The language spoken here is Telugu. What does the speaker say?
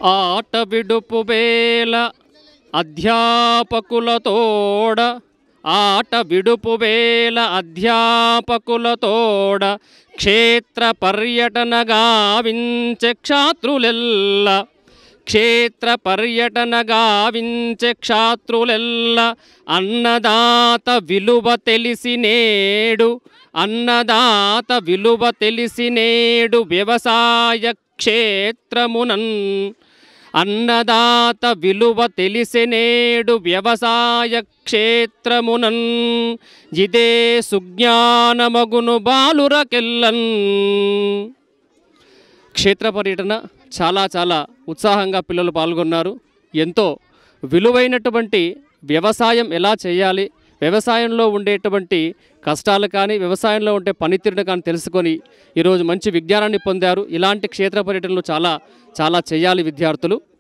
ఆట విడుపు వేల అధ్యాపకులతోడ ఆట విడుపు వేల అధ్యాపకులతోడ క్షేత్ర పర్యటన గావించె క్షాత్రులెల్ల క్షేత్ర పర్యటన గావించె క్షాత్రులెల్ల అన్నదాత విలువ తెలిసి నేడు అన్నదాత విలువ తెలిసి నేడు వ్యవసాయ క్షేత్రమునన్ అన్నదాత విలువ తెలిసి నేడు వ్యవసాయ క్షేత్రమునన్ ఇదే సుజ్ఞానమగును బాలురకెల్లన్. క్షేత్ర పర్యటన చాలా ఉత్సాహంగా పిల్లలు పాల్గొన్నారు. ఎంతో విలువైనటువంటి వ్యవసాయం ఎలా చేయాలి, వ్యవసాయంలో ఉండేటువంటి కష్టాలు కానీ వ్యవసాయంలో ఉండే పనితీరును కానీ తెలుసుకొని ఈరోజు మంచి విజ్ఞానాన్ని పొందారు. ఇలాంటి క్షేత్ర పర్యటనలు చాలా చేయాలి విద్యార్థులు.